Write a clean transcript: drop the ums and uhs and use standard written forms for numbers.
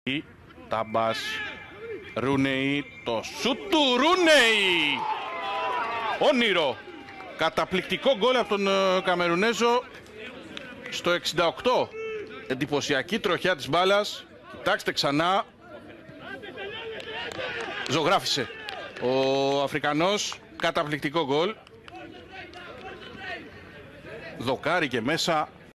Τάμπας, Ρούνεϊ, το σούτ του Ρούνεϊ! Όνειρο! Καταπληκτικό γκολ από τον Καμερουνέζο στο 68. Εντυπωσιακή τροχιά της μπάλας. Κοιτάξτε ξανά. Ζωγράφισε ο Αφρικανός. Καταπληκτικό γκολ. Δοκάρι και μέσα.